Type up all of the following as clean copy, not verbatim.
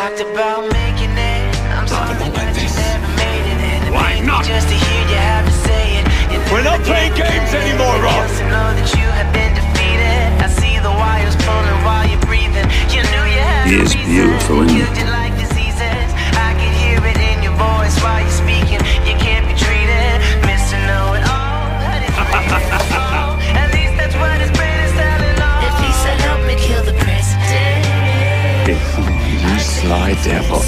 talked about making it. I'm sorry that you never made it. And why not? Just to hear you have to say it. We're not playing games anymore, Roth. To know that you have been defeated. I see the wires pulling while you're breathing. You knew you had He is beautiful, isn't he? you did like diseases. I can hear it in your voice while you're speaking. You can't be treated, Mr. Know-it-all. At least that's what his brain is telling all. If he said help me kill the president, You sly devil.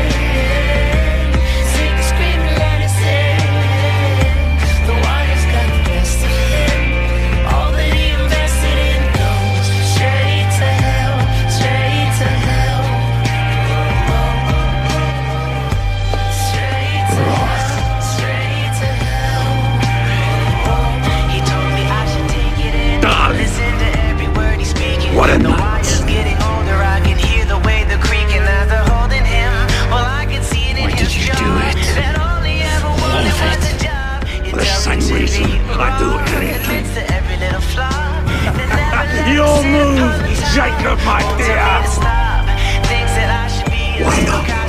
What a night. Why did you do it? All of it. For the same reason I do anything. Your move, Jacob, my dear. Why not?